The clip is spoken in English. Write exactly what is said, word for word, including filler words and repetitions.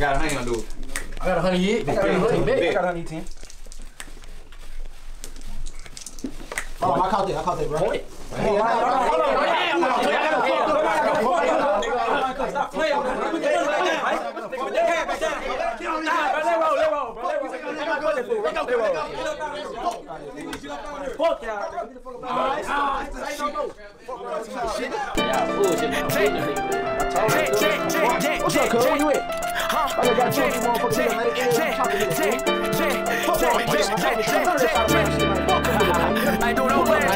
got a honey on dude. I got a honey hit. I got a honey big. I got a honey ten. Oh, I caught that. I caught that, bro. Point. Hey, hold on, hold on, hold on. Stop playing with that. Put that hand back down. Get on that. Let roll, let roll, bro. Let roll. Let roll. Fuck y'all. Get the fuck up. What's up, cuz? Where you at? I got you motherfuckers. I don't know where.